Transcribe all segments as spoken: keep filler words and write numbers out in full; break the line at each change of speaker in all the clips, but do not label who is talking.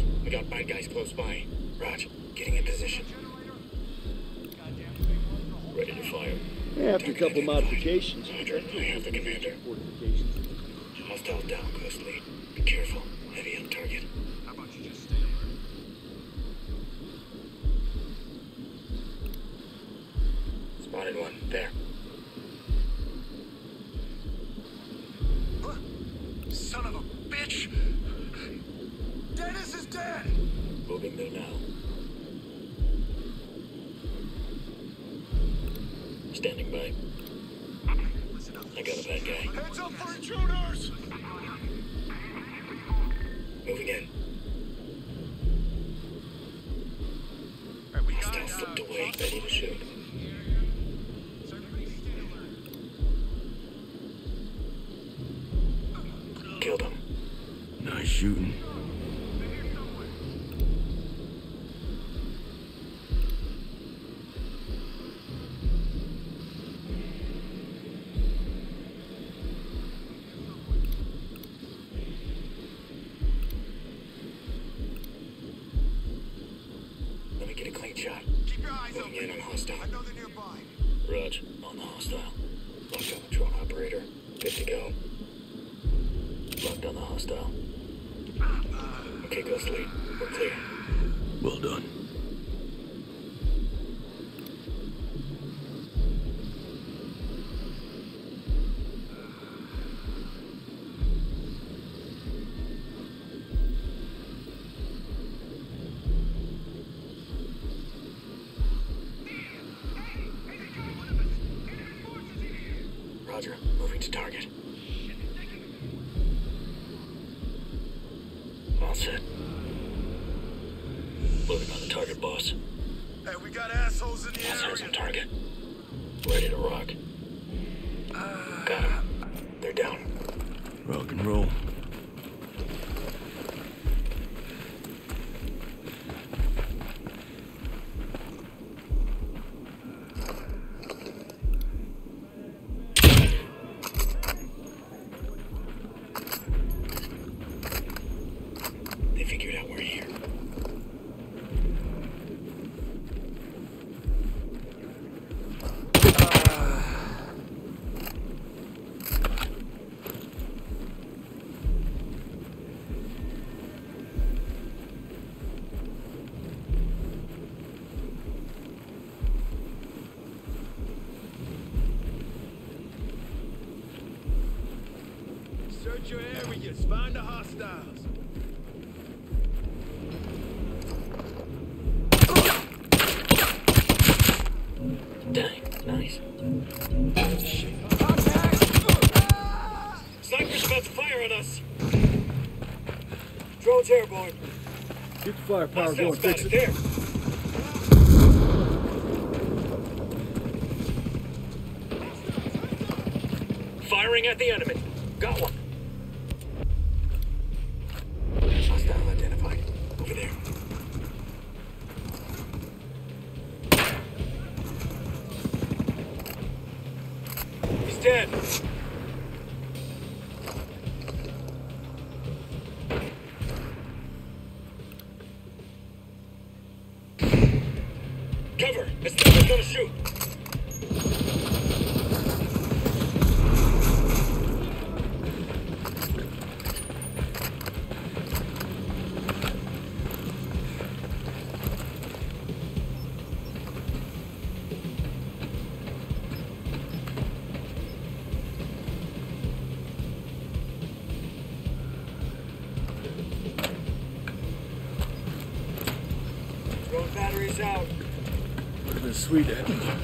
We got bad guys close by. Raj, getting in position. Ready to fire.
Yeah, after a couple modifications.
Roger, I have the commander. Hostile down, close lead. Be careful. Heavy on target.
How about you just stay alert?
Spotted one. There.
Son of a bitch! Dennis is dead!
Moving there now. Standing by. I got a bad guy.
Heads up for intruders!
Moving in.
Right, we got
Hostile
it,
slipped
uh,
away, ready to shoot. Killed him.
Nice shooting.
Let me get a clean shot.
Keep your eyes
Moving
open.
in on hostile.
I know they're nearby.
Raj, on the hostile. Locked on the drone operator. Good to go. Locked on the hostile. Okay, Ghost Lead. We're clear.
Well done.
Roger. Moving to target. All set. Moving on the target, boss.
Hey, we got assholes in the
Boss has
area.
on target. Ready to rock. Got him. They're down.
Rock and roll.
They figured out we're here.
Search your areas. Find the hostiles.
Dang, nice. Sniper's about to fire on us. Drone's airborne.
Keep the firepower
Hostiles
going, fix
spotted
it.
there. Firing at the enemy. Got one. Hostile identified. Over there. He's dead. Cover. This thing is gonna shoot. Drone batteries out.
Would have been sweet to have.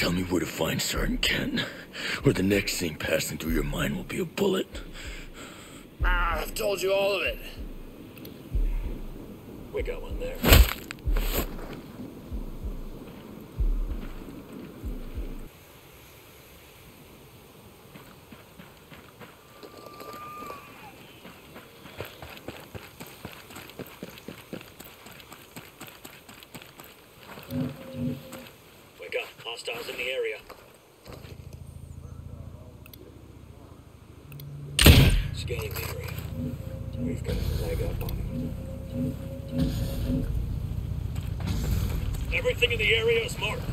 tell me where to find Sergeant Kent, or the next thing passing through your mind will be a bullet.
Ah, I've told you all of it.
We got one there. We got hostiles in the area. Scanning the area. We've got a leg up on him. Everything in the area is marked.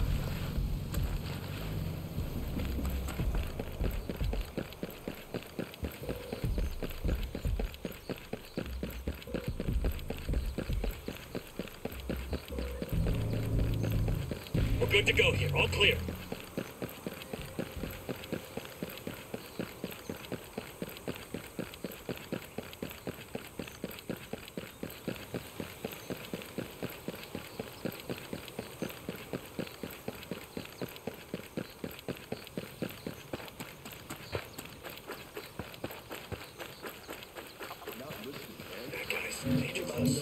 We're good to go here. All clear. That guy's major close.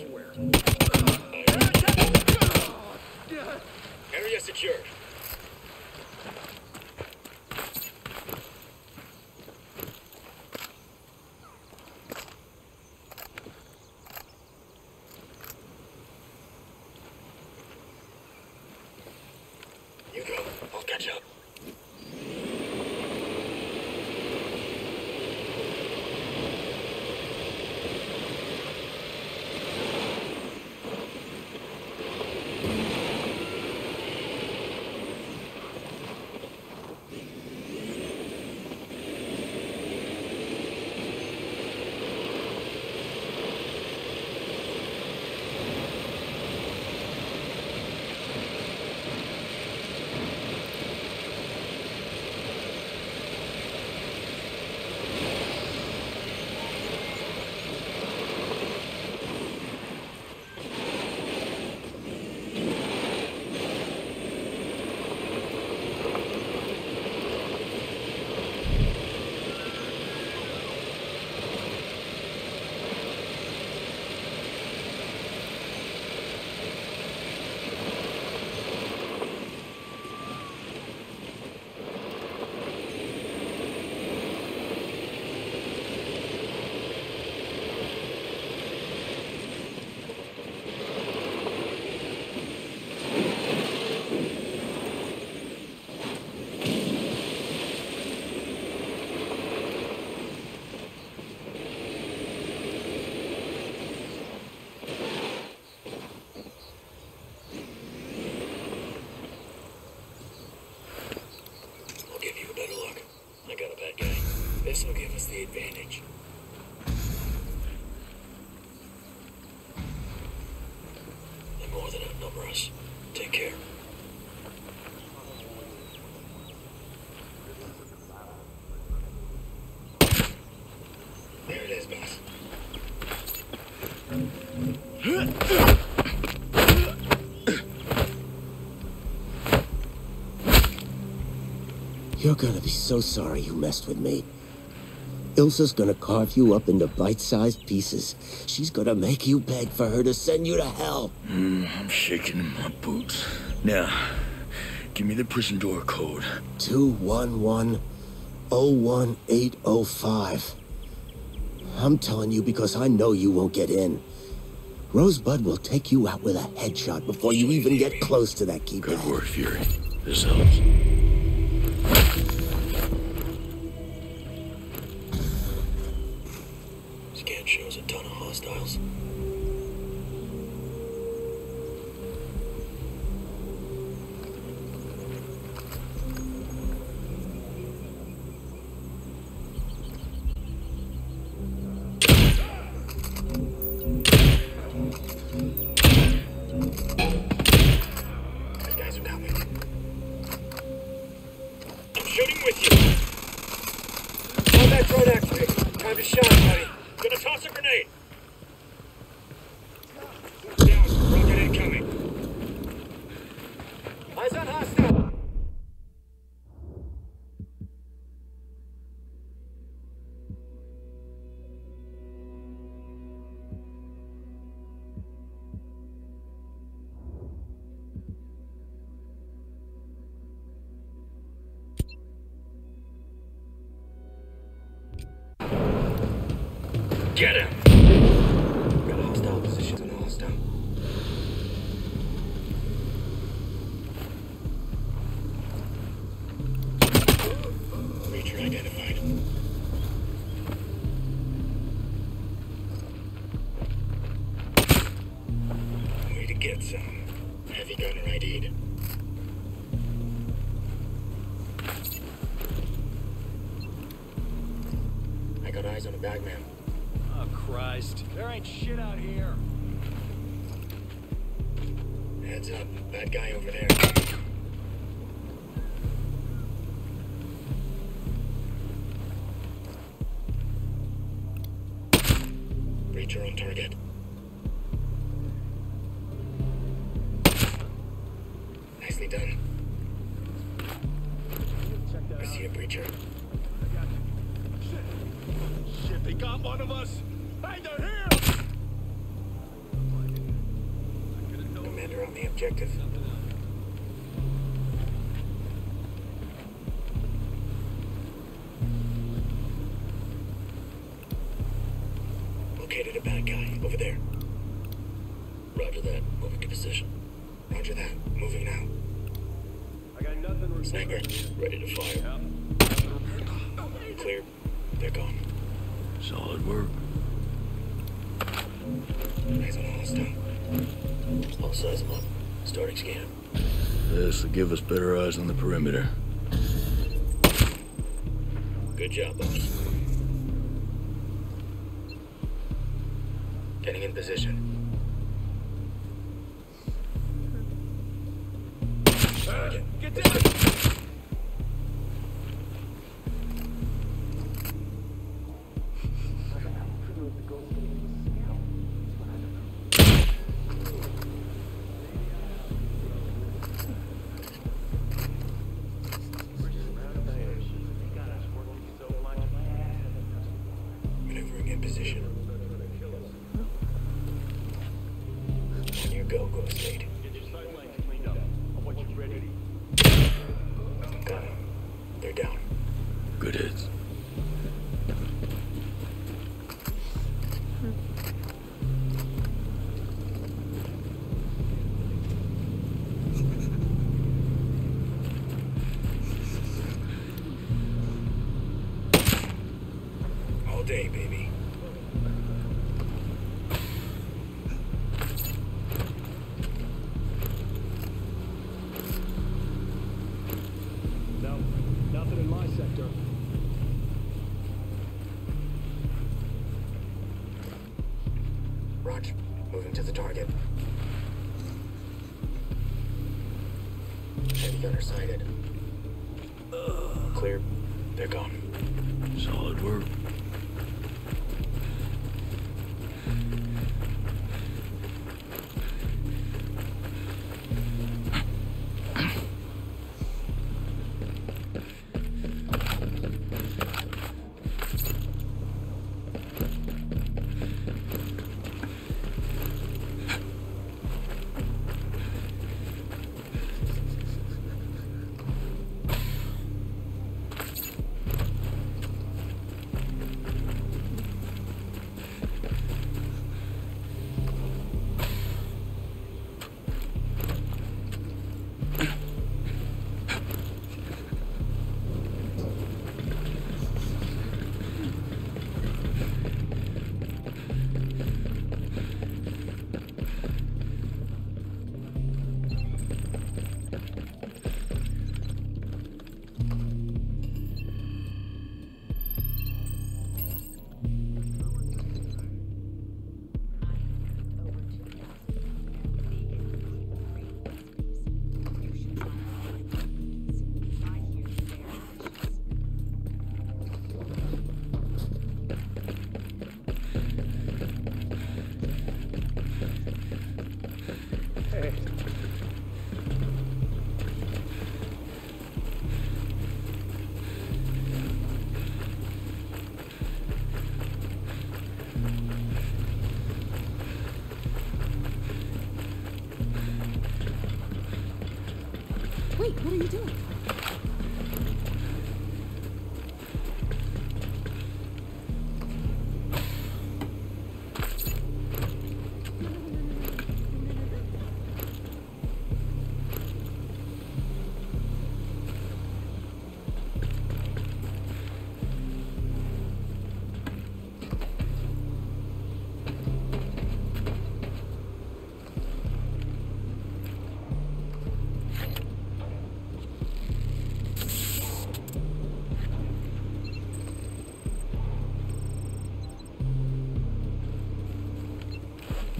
Area secured. You go. I'll catch up. This will give us the advantage. They more than outnumber us. Take care. There it is, boss.
You're gonna be so sorry you messed with me. Ilsa's gonna carve you up into bite-sized pieces. She's gonna make you beg for her to send you to hell.
Mm, I'm shaking in my boots. Now, give me the prison door code.
two one one oh one eight oh five. I'm telling you because I know you won't get in. Rosebud will take you out with a headshot before you even get close to that keypad.
Good work, Fury. This helps.
Scan shows a ton of hostiles. Get him! Got a hostile position on the hostile. Creature identified. Way to get some. Heavy gunner I D'd. I got eyes on a bagman.
Oh, Christ. There ain't shit out here.
Heads up, bad guy over there. Breacher on target. Nicely done. I see a breacher.
Shit, they got one of us. Hey, they're here!
Commander on the objective. Located a bad guy over there. Roger that. Moving to position. Roger that. Moving now.
I got nothing.
Sniper, ready to fire. Clear. They're gone.
Solid work.
Eyes on a hostile. I'll size them up. Starting scan.
This will give us better eyes on the perimeter.
Good job, boss. Getting in position. Target.
Get down!
Maneuvering in position. On your go, go state.
Get your sight lines cleaned up. I want you ready.
Got him. They're down.
Good hits.
All day, baby.
No, nothing in my sector.
Roger. Moving to the target. Heavy gunner sighted. Clear. They're gone.
Solid work.
Wait, what are you doing?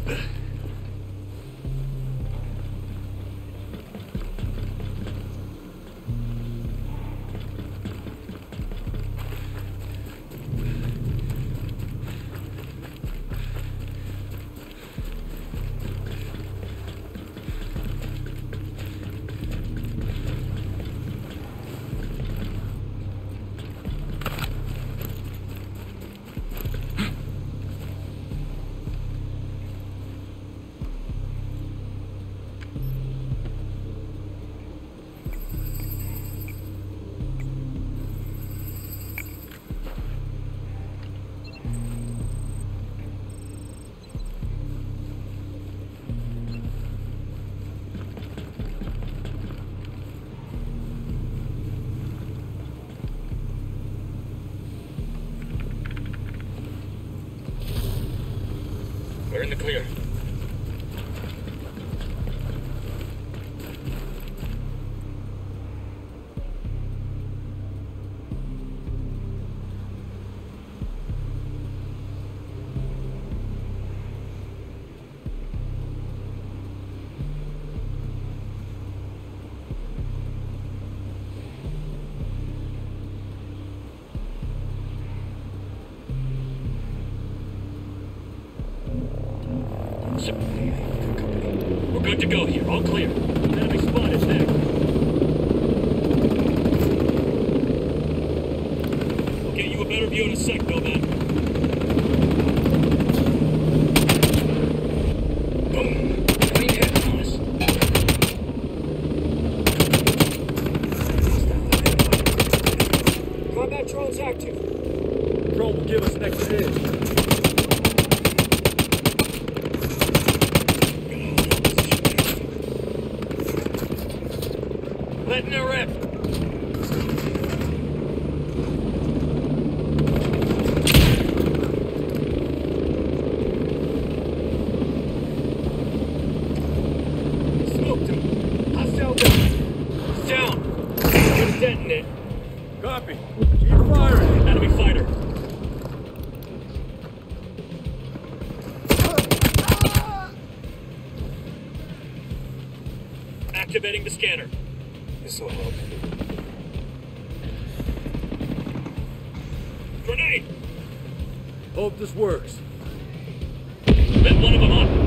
We're in the clear. We're good to go here. All clear. Enemy spotted there. We'll get you a better view in a sec, Nomad. Boom. Clean head on us. Combat drones active.
Drone will give us an extra edge.
Letting her rip. Smoked him. Hostile down. Down. Gonna detonate.
Copy. Keep firing.
Enemy fighter. Activating the scanner. This will help. Grenade!
Hope this works.
Lit one of them up.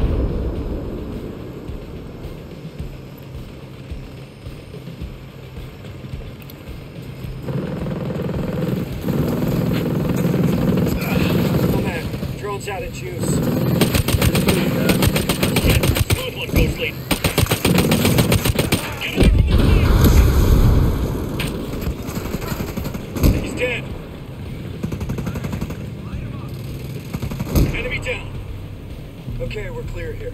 Oh man, drone's out of juice. Shit, smooth one, Ghost Lead. Dead. Enemy down. Okay, we're clear here.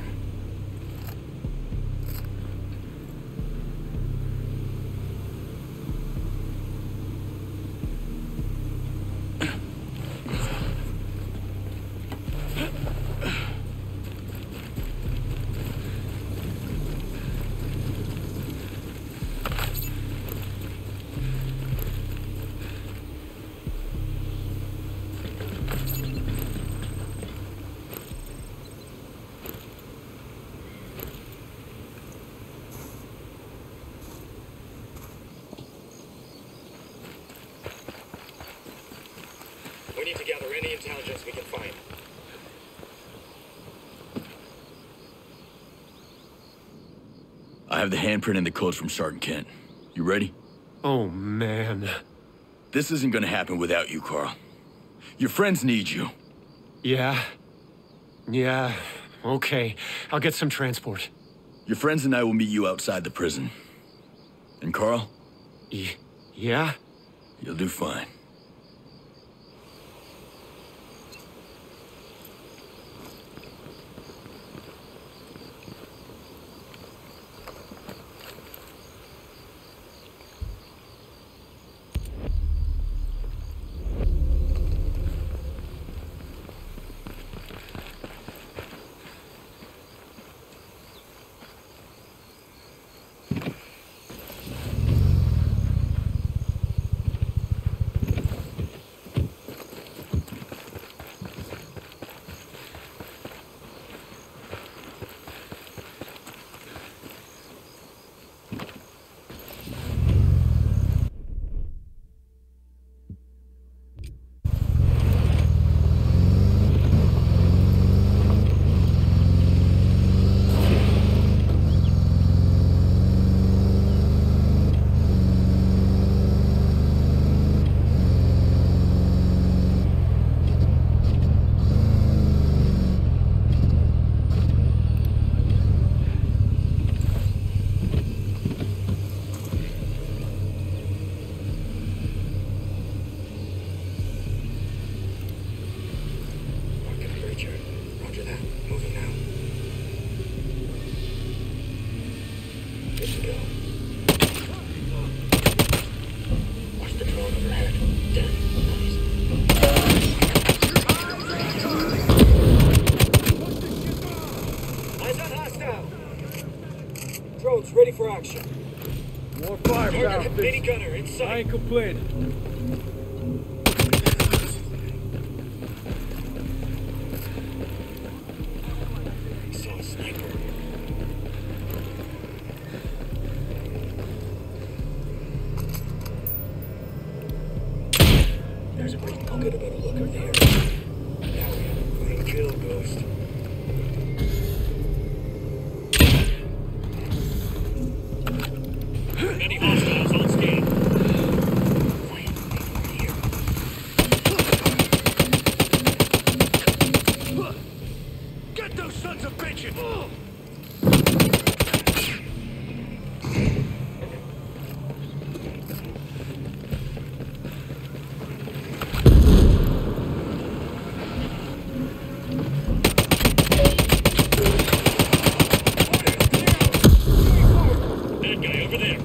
We need to gather any intelligence we can find.
I have the handprint and the codes from Sergeant Kent. You ready?
Oh, man.
This isn't gonna happen without you, Carl. Your friends need you.
Yeah? Yeah, okay. I'll get some transport.
Your friends and I will meet you outside the prison. And Carl?
Y- yeah?
You'll do fine.
for action.
More firepower,
Target mini
Fitz.
gunner in
I
sight.
ain't complaining.
I saw a sniper. There's a break. I'll get a better look of the area. Now we have a clean kill, Ghost. Many hostiles on scan. Quiet, over here.
Get those sons of bitches!
That guy over there.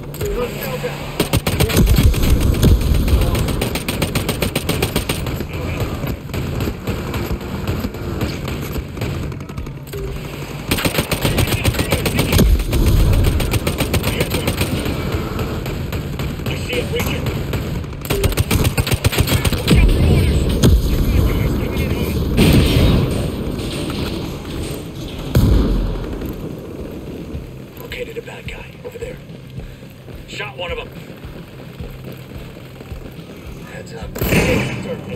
I see it, Richard. Watch out for orders. You guys coming in hot. Located a bad guy over there. Shot one of them. Heads up. Target.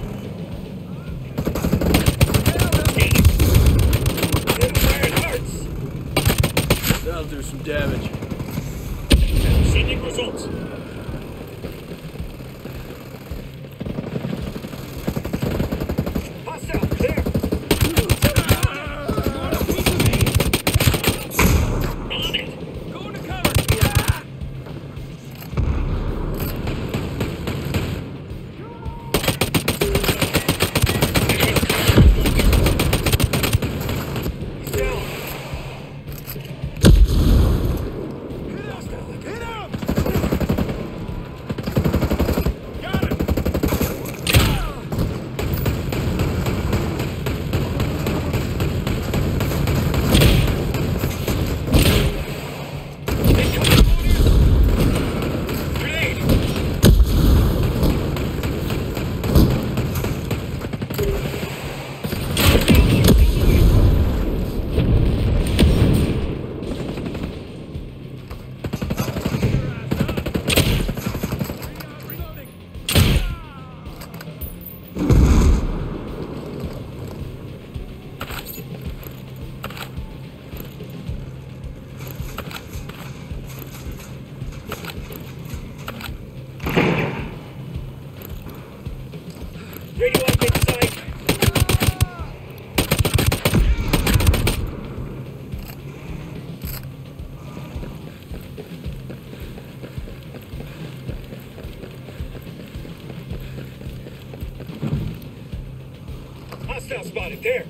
Scanning. Them fired hearts.
That'll do some damage.
Sending results. Hostile, there. On it.
Go into cover!
He's down. Hostile,
Hit him!
Radioactive site. Hostile spotted there.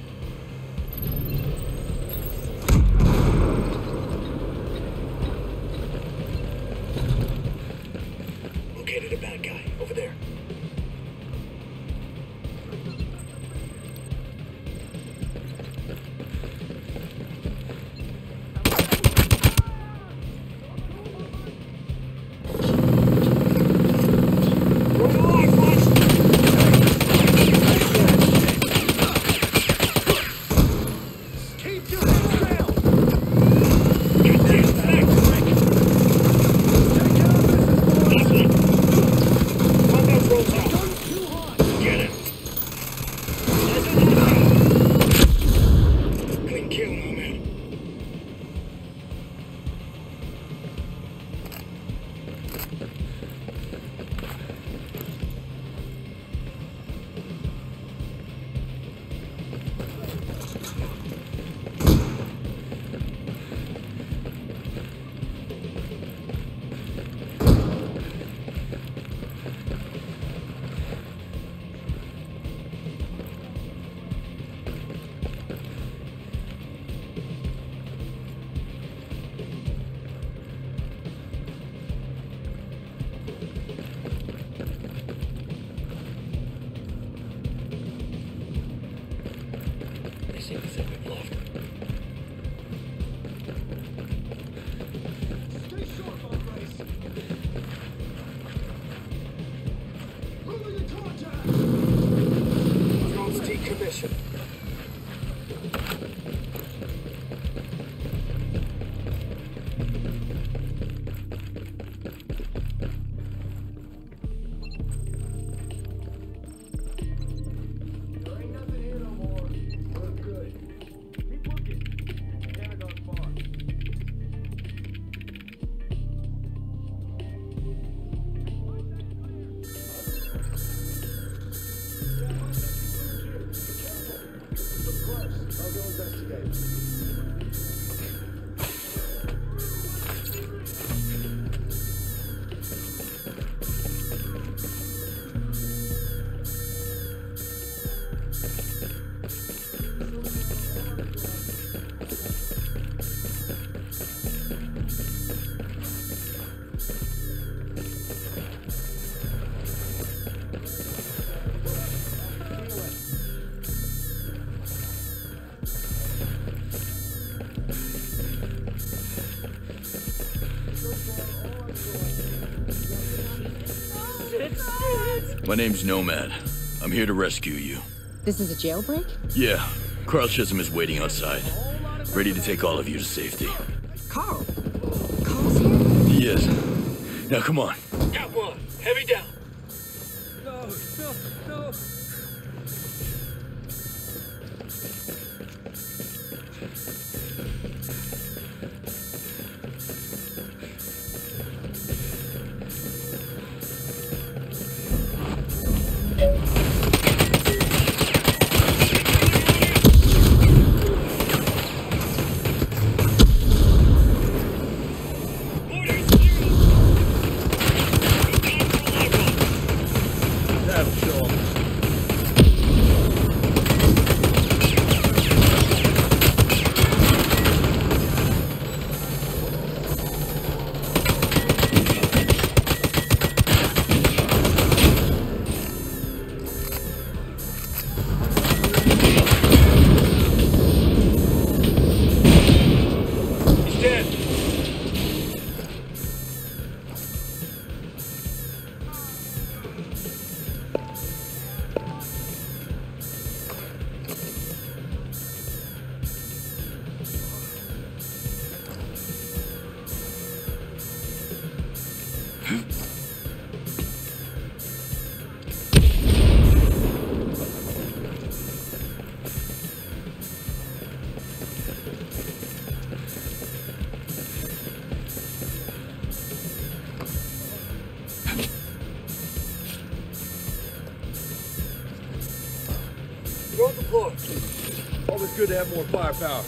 Located a bad guy over there. seem as if we've left. position.
My name's Nomad. I'm here to rescue you.
This is a jailbreak?
Yeah, Carl Chisholm is waiting outside, ready to take all of you to safety.
Carl? Carl's here?
He is. Now come on.
Got one. Heavy down.
No, no, no.
Throw the floor.
Always good to have more firepower.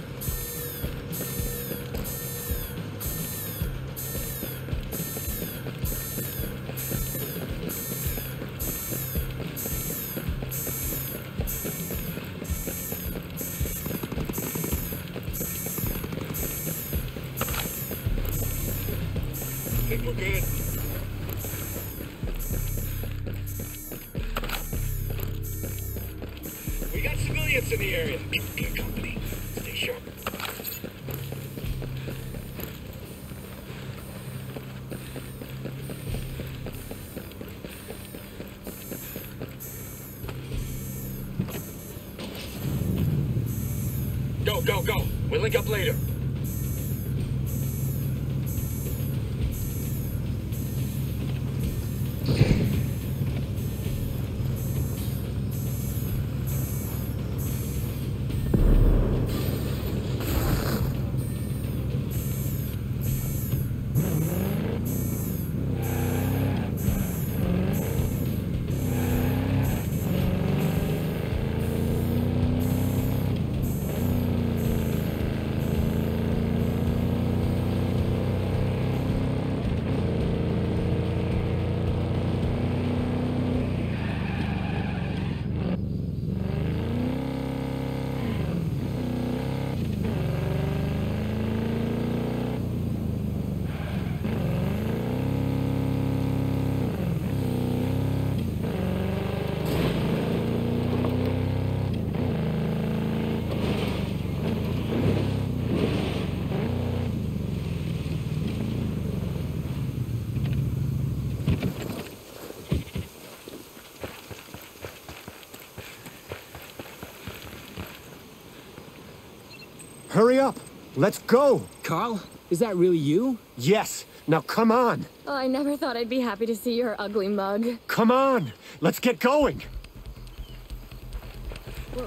Think we're good. We got civilians in the area. Good company. Stay sharp. Go, go, go. We'll link up later.
Hurry up. Let's go.
Carl, is that really you?
Yes. Now come on.
Oh, I never thought I'd be happy to see your ugly mug.
Come on. Let's get going.
Whoa.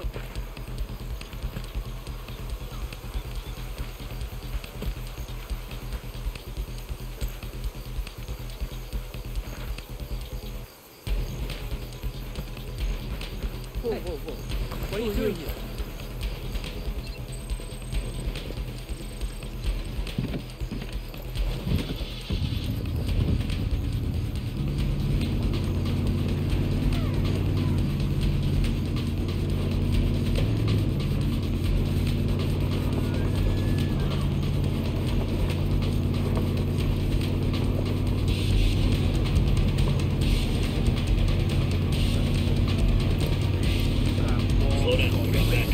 Whoa, whoa, whoa. What are you doing here?
Slow down, we got back.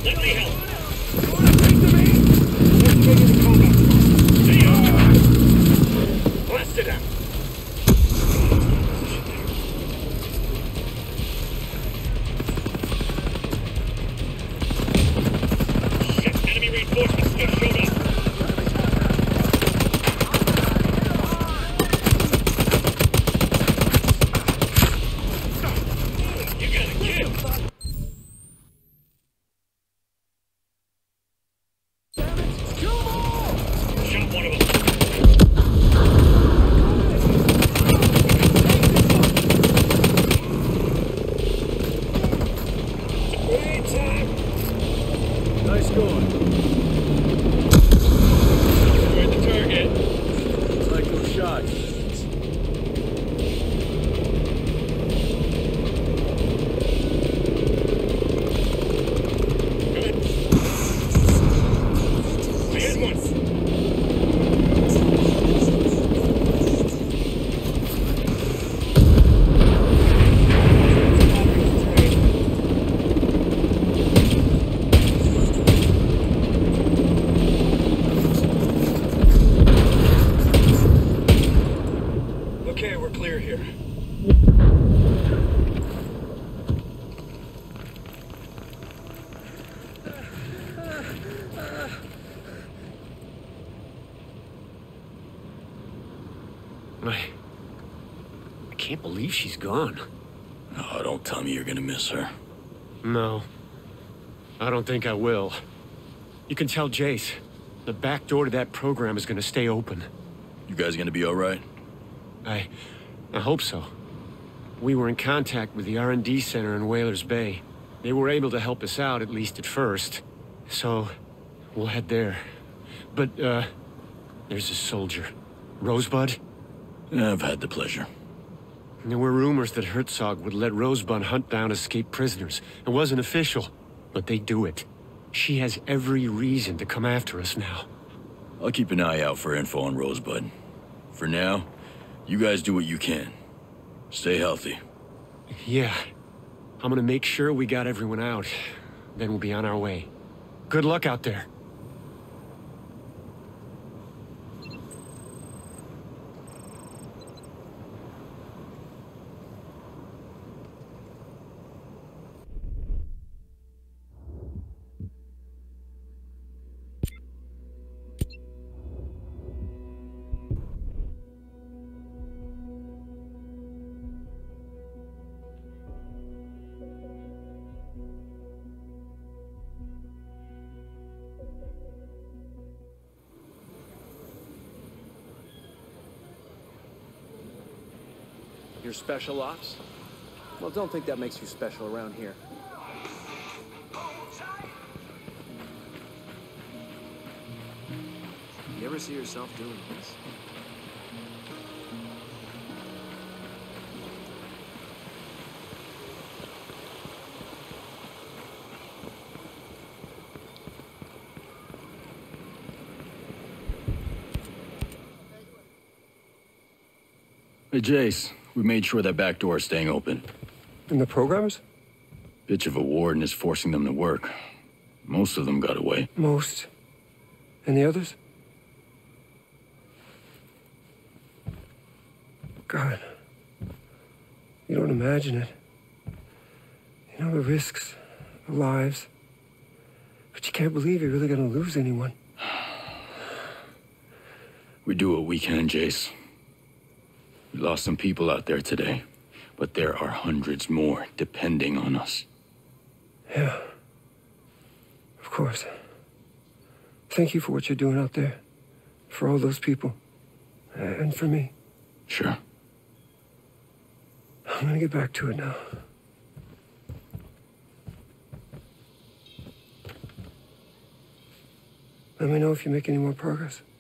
Let me help. Blast it out. Shit, enemy reinforcements just showed up. You got a kill. Shot one of them.
Nice going.
You're at the target.
It's like those shots.
Good. I hit one. Okay, we're clear here.
I... I can't believe she's gone.
Oh, don't tell me you're gonna miss her.
No. I don't think I will. You can tell Jace. The back door to that program is gonna stay open.
You guys gonna be alright?
I... I hope so. We were in contact with the R and D center in Whalers Bay. They were able to help us out, at least at first. So, we'll head there. But, uh... there's a soldier. Rosebud?
Yeah, I've had the pleasure.
There were rumors that Herzog would let Rosebud hunt down escaped prisoners. It wasn't official, but they do it. She has every reason to come after us now.
I'll keep an eye out for info on Rosebud. For now, you guys do what you can. Stay healthy.
Yeah. I'm gonna make sure we got everyone out. Then we'll be on our way. Good luck out there.
You're special ops? Well, don't think that makes you special around here. You ever see yourself doing this?
Hey, Jace. We made sure that back door is staying open.
And the programmers?
Bitch of a warden is forcing them to work. Most of them got away.
Most. And the others? God. You don't imagine it. You know the risks, the lives. But you can't believe you're really gonna lose anyone.
We do what we can, Jace. We lost some people out there today, but there are hundreds more depending on us.
Yeah. Of course. Thank you for what you're doing out there. For all those people. And for me.
Sure.
I'm gonna get back to it now. Let me know if you make any more progress.